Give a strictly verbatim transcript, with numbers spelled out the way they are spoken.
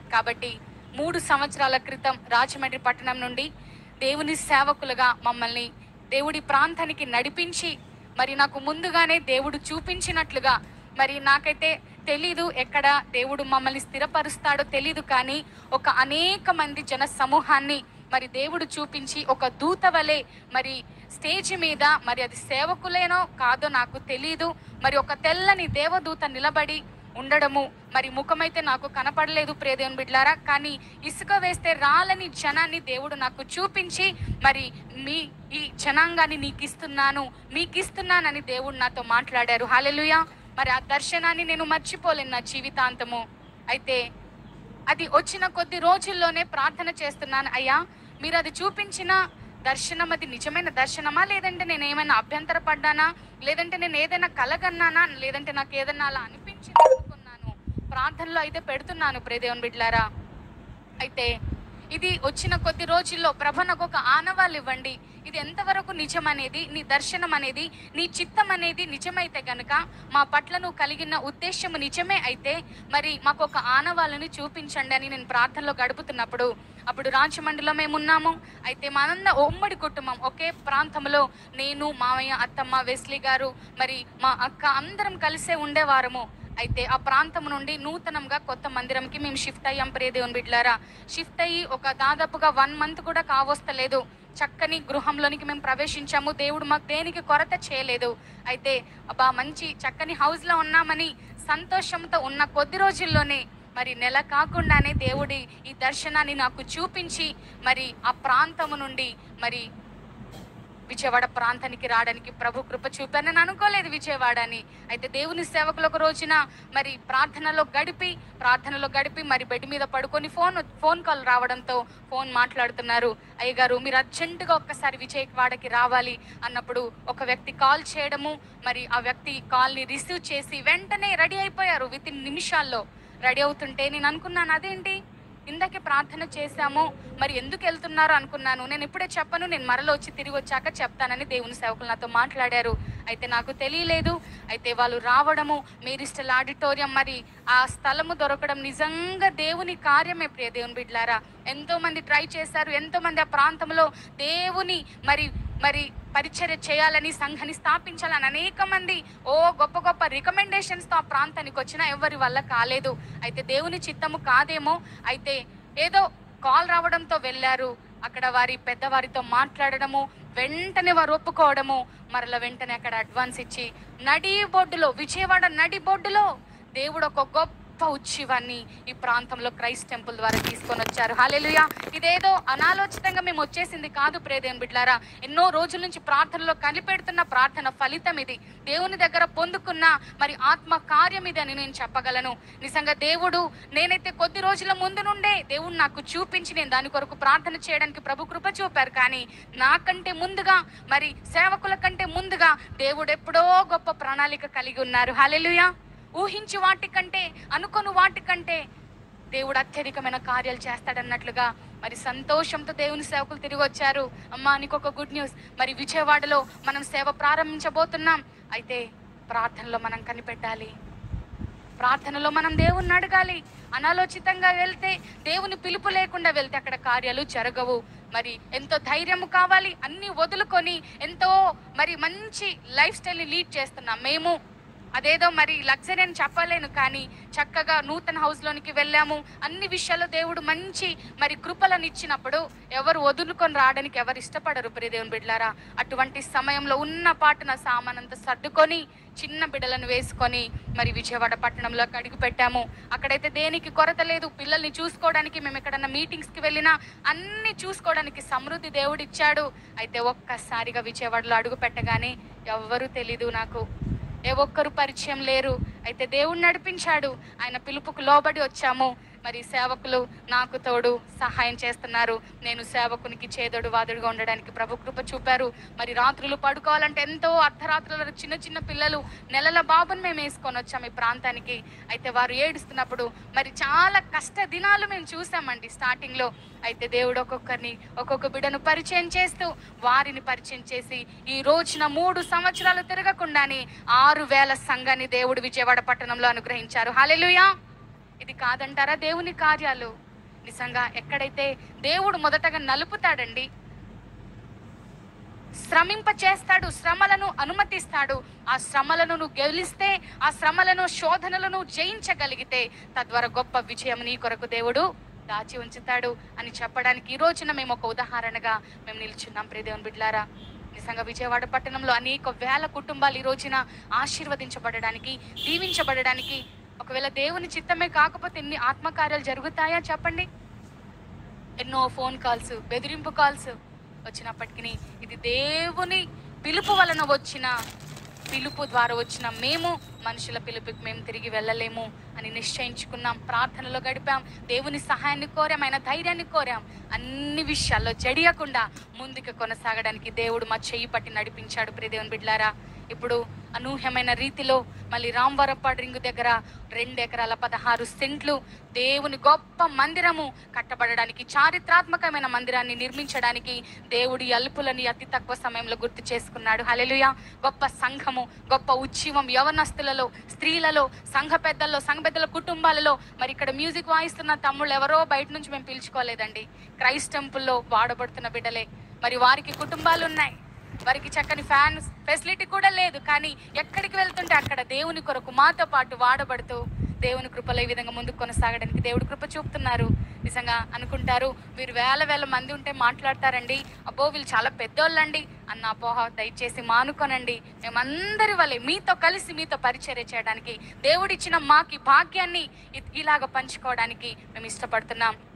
కాబట్టి మూడు సంవత్సరాల క్రితం రాజమండ్రి పట్టణం నుండి దేవుని సేవకులుగా మమ్మల్ని దేవుడి ప్రాంతానికి నడిపించి మరి నాకు ముందుగానే దేవుడు చూపించినట్లుగా, మరి నాకైతే తెలీదు ఎక్కడ దేవుడు మమ్మల్ని స్థిరపరుస్తాడో తెలీదు, కానీ ఒక అనేక మంది జన సమూహాన్ని మరి దేవుడు చూపించి ఒక దూత వలె మరి స్టేజ్ మీద, మరి అది సేవకులేనో కాదో నాకు తెలీదు, మరి ఒక తెల్లని దేవదూత నిలబడి ఉండడము, మరి ముఖమైతే నాకు కనపడలేదు ప్రియదేవుని బిడ్డలారా, కానీ ఇసుక వేస్తే రాలని జనాన్ని దేవుడు నాకు చూపించి మరి మీ ఈ జనాంగాన్ని నీకు ఇస్తున్నాను మీకు ఇస్తున్నానని దేవుడు నాతో మాట్లాడారు. హల్లెలూయా. మరి ఆ దర్శనాన్ని నేను మర్చిపోలేను నా జీవితాంతము. అయితే అది వచ్చిన కొద్ది రోజుల్లోనే ప్రార్థన చేస్తున్నాను, అయ్యా మీరు అది చూపించిన దర్శనం అది నిజమైన దర్శనమా, లేదంటే నేను ఏమైనా అభ్యంతర పడ్డానా, లేదంటే నేను ఏదైనా కలగన్నానా, లేదంటే నాకు ఏదైనా అలా అనిపించింది అనుకున్నాను. ప్రార్థనలో అయితే పెడుతున్నాను ప్రియదేవుని బిడ్డలారా. అయితే ఇది వచ్చిన కొద్ది రోజుల్లో ప్రభు నాకు ఒక ఆనవాళ్ళు ఇవ్వండి, ఇది ఎంతవరకు నిజం అనేది, నీ దర్శనం అనేది, నీ చిత్తం అనేది నిజమైతే గనుక, మా పట్ల నువ్వు కలిగిన ఉద్దేశము నిజమే అయితే మరి మాకు ఒక ఆనవాళ్ళని చూపించండి అని నేను ప్రార్థనలో గడుపుతున్నప్పుడు, అప్పుడు రాజమండ్రిలో మేము ఉన్నాము. అయితే మనంద ఉమ్మడి కుటుంబం ఒకే ప్రాంతంలో, నేను, మామయ్య, అత్తమ్మ, వెస్లీ గారు, మరి మా అక్క అందరం కలిసే ఉండేవారము. అయితే ఆ ప్రాంతం నుండి నూతనంగా కొత్త మందిరంకి మేము షిఫ్ట్ అయ్యాం ప్రియదేవుని బిడ్డలారా. షిఫ్ట్ అయ్యి ఒక దాదాపుగా వన్ మంత్ కూడా కావస్తలేదు. చక్కని గృహంలోనికి మేము ప్రవేశించాము. దేవుడు మాకు దేనికి కొరత చేయలేదు. అయితే అబ్బా మంచి చక్కని హౌస్లో ఉన్నామని సంతోషంతో ఉన్న కొద్ది రోజుల్లోనే మరి నెల కాకుండానే దేవుడి ఈ దర్శనాన్ని నాకు చూపించి మరి ఆ ప్రాంతము నుండి మరి విజయవాడ ప్రాంతానికి రావడానికి ప్రభు కృప చూపాను. నేను అనుకోలేదు విజయవాడ అని. అయితే దేవుని సేవకులు ఒక రోజున మరి ప్రార్థనలో గడిపి ప్రార్థనలో గడిపి మరి బెడ్ మీద పడుకొని ఫోన్ ఫోన్ కాల్ రావడంతో ఫోన్ మాట్లాడుతున్నారు, అయ్యగారు మీరు అర్జెంటుగా ఒక్కసారి విజయవాడకి రావాలి అన్నప్పుడు ఒక వ్యక్తి కాల్ చేయడము, మరి ఆ వ్యక్తి కాల్ని రిసీవ్ చేసి వెంటనే రెడీ అయిపోయారు. విత్ ఇన్ నిమిషాల్లో రెడీ అవుతుంటే నేను అనుకున్నాను, అదేంటి ఇందాకే ప్రార్థన చేశాము, మరి ఎందుకు వెళ్తున్నారు అనుకున్నాను. నేను ఇప్పుడే చెప్పను, నేను మరలో వచ్చి తిరిగి వచ్చాక చెప్తానని దేవుని సేవకులు నాతో మాట్లాడారు. అయితే నాకు తెలియలేదు. అయితే వాళ్ళు రావడము, మేరీస్టల్ ఆడిటోరియం, మరి ఆ స్థలము దొరకడం నిజంగా దేవుని కార్యమే ప్రియ దేవుని బిడ్డలారా. ఎంతో మంది ట్రై చేశారు, ఎంతో మంది ఆ ప్రాంతంలో దేవుని మరి మరి పరిచర్య చేయాలని, సంఘాన్ని స్థాపించాలని అనేక మంది ఓ గొప్ప గొప్ప రికమెండేషన్స్తో ఆ ప్రాంతానికి వచ్చినా ఎవరి వల్ల కాలేదు. అయితే దేవుని చిత్తము కాదేమో. అయితే ఏదో కాల్ రావడంతో వెళ్ళారు. అక్కడ వారి పెద్దవారితో మాట్లాడడము, వెంటనే వారు ఒప్పుకోవడము, మరల వెంటనే అక్కడ అడ్వాన్స్ ఇచ్చి నడి బొడ్డులో, విజయవాడ నడి బొడ్డులో దేవుడు ఒక గొప్ప ఉత్సవాన్ని ఈ ప్రాంతంలో క్రైస్ట్ టెంపుల్ ద్వారా తీసుకొని వచ్చారు. హల్లెలూయా. ఇదేదో అనాలోచితంగా మేము వచ్చేసింది కాదు ప్రియదేవుని బిడ్డలారా. ఎన్నో రోజుల నుంచి ప్రార్థనలో కనిపెడుతున్న ప్రార్థన ఫలితం ఇది. దేవుని దగ్గర పొందుకున్న మరి ఆత్మ కార్యం ఇది అని నేను చెప్పగలను. నిజంగా దేవుడు, నేనైతే కొద్ది రోజుల ముందు నుండే దేవుడు నాకు చూపించి నేను దాని కొరకు ప్రార్థన చేయడానికి ప్రభు కృప చూపారు. కానీ నాకంటే ముందుగా, మరి సేవకుల కంటే ముందుగా దేవుడు ఎప్పుడో గొప్ప ప్రణాళిక కలిగి ఉన్నారు. హల్లెలూయా. ఊహించి వాటికంటే, అనుకుని వాటికంటే దేవుడు అత్యధికమైన కార్యాలు చేస్తాడన్నట్లుగా మరి సంతోషంతో దేవుని సేవకులు తిరిగి వచ్చారు. అమ్మా నీకు ఒక గుడ్ న్యూస్, మరి విజయవాడలో మనం సేవ ప్రారంభించబోతున్నాం. అయితే ప్రార్థనలో మనం కనిపెట్టాలి, ప్రార్థనలో మనం దేవుణ్ణి అడగాలి. అనాలోచితంగా వెళ్తే, దేవుని పిలుపు లేకుండా వెళ్తే అక్కడ కార్యాలు జరగవు. మరి ఎంతో ధైర్యము కావాలి. అన్ని వదులుకొని ఎంతో మరి మంచి లైఫ్ స్టైల్ని లీడ్ చేస్తున్నాం మేము. అదేదో మరి లగ్జరీ అని చెప్పలేను, కానీ చక్కగా నూతన హౌస్లోనికి వెళ్ళాము. అన్ని విషయాల్లో దేవుడు మంచి మరి కృపలను ఇచ్చినప్పుడు ఎవరు వదులుకొని రావడానికి ఎవరు ఇష్టపడరు ప్రియదేవుని బిడ్డలారా. అటువంటి సమయంలో ఉన్న పాటున సామానంతా సర్దుకొని చిన్న బిడ్డలను వేసుకొని మరి విజయవాడ పట్టణంలోకి అడుగు పెట్టాము. అక్కడైతే దేనికి కొరత లేదు. పిల్లల్ని చూసుకోవడానికి, మేము ఎక్కడన్నా మీటింగ్స్కి వెళ్ళినా అన్ని చూసుకోవడానికి సమృద్ధి దేవుడు ఇచ్చాడు. అయితే ఒక్కసారిగా విజయవాడలో అడుగు పెట్టగానే ఎవ్వరూ తెలీదు, నాకు ఏ ఒక్కరు పరిచయం లేరు. అయితే దేవుడు నడిపించాడు. ఆయన పిలుపుకు లోబడి వచ్చాము. మరి సేవకులు నాకు తోడు సహాయం చేస్తున్నారు. నేను సేవకునికి చేదోడు వాదుడుగా ఉండడానికి ప్రభు కృప చూపారు. మరి రాత్రులు పడుకోవాలంటే ఎంతో అర్ధరాత్రుల చిన్న చిన్న పిల్లలు, నెలల బాబుని మేము వేసుకొని వచ్చాము ఈ ప్రాంతానికి. అయితే వారు ఏడుస్తున్నప్పుడు మరి చాలా కష్ట దినాలు మేము చూసామండి స్టార్టింగ్లో. అయితే దేవుడు ఒక్కొక్కరిని ఒక్కొక్క బిడ్డను పరిచయం చేస్తూ వారిని పరిచయం చేసి ఈ రోజున మూడు సంవత్సరాలు తిరగకుండానే ఆరు వేల సంఘాన్ని దేవుడు విజయవాడ పట్టణంలో అనుగ్రహించారు. హల్లెలూయా. ఇది కాదంటారా దేవుని కార్యాలు? నిజంగా ఎక్కడైతే దేవుడు మొదటగా నలుపుతాడండి, శ్రమింప చేస్తాడు, శ్రమలను అనుమతిస్తాడు. ఆ శ్రమలను నువ్వు గెలిస్తే, ఆ శ్రమలను శోధనలను జయించగలిగితే తద్వారా గొప్ప విజయం నీ కొరకు దేవుడు దాచి ఉంచుతాడు అని చెప్పడానికి ఈ రోజున మేము ఒక ఉదాహరణగా మేము నిల్చున్నాం. ప్రియ దేవుని బిడ్డలారా, నిజంగా విజయవాడ పట్టణంలో అనేక వేల కుటుంబాలు ఈ రోజున ఆశీర్వదించబడడానికి, దీవించబడడానికి, ఒకవేళ దేవుని చిత్తమే కాకపోతే ఎన్ని ఆత్మకార్యాలు జరుగుతాయా చెప్పండి? ఎన్నో ఫోన్ కాల్స్, బెదిరింపు కాల్స్ వచ్చినప్పటికీ ఇది దేవుని పిలుపు వలన వచ్చిన పిలుపు ద్వారా వచ్చిన మేము మనుషుల పిలుపుకి మేము తిరిగి వెళ్ళలేము అని నిశ్చయించుకున్నాం. ప్రార్థనలో గడిపాం, దేవుని సహాయాన్ని కోరాం, ఆయన ధైర్యాన్ని కోరాం. అన్ని విషయాల్లో జడియకుండా ముందుకు కొనసాగడానికి దేవుడు మా చెయ్యి పట్టి నడిపించాడు. ప్రియ దేవుని బిడ్డలారా, ఇప్పుడు అనూహ్యమైన రీతిలో మళ్ళీ రామవరపాడు రింగు దగ్గర రెండు ఎకరాల పదహారు సెంట్లు దేవుని గొప్ప మందిరము కట్టబడడానికి, చారిత్రాత్మకమైన మందిరాన్ని నిర్మించడానికి దేవుడి అల్పులని అతి తక్కువ సమయంలో గుర్తు చేసుకున్నాడు. హల్లెలూయా. గొప్ప సంఘము, గొప్ప ఉత్సవం యవనస్తులలో, స్త్రీలలో, సంఘ పెద్దల్లో, సంఘ పెద్దల కుటుంబాలలో. మరి ఇక్కడ మ్యూజిక్ వాయిస్తున్న తమ్ముళ్ళు ఎవరో బయట నుంచి మేము పిలుచుకోలేదండి, క్రైస్ట్ టెంపుల్లో వాడబడుతున్న బిడ్డలే. మరి వారికి కుటుంబాలు ఉన్నాయి, వారికి చక్కని ఫ్యాన్ ఫెసిలిటీ కూడా లేదు, కానీ ఎక్కడికి వెళ్తుంటే అక్కడ దేవుని కొరకు మాతో పాటు వాడబడుతూ దేవుని కృపలో ఈ విధంగా ముందుకు కొనసాగడానికి దేవుడి కృప చూపుతున్నారు. నిజంగా అనుకుంటారు, వీరు వేల వేల మంది ఉంటే మాట్లాడతారండి, అబ్బో వీళ్ళు చాలా పెద్దోళ్ళండి అన్న అపోహ దయచేసి మానుకోనండి. మేమందరి వల్లే మీతో కలిసి మీతో పరిచర్య చేయడానికి, దేవుడిచ్చిన మాకి భాగ్యాన్ని ఇలాగ పంచుకోవడానికి మేము ఇష్టపడుతున్నాం.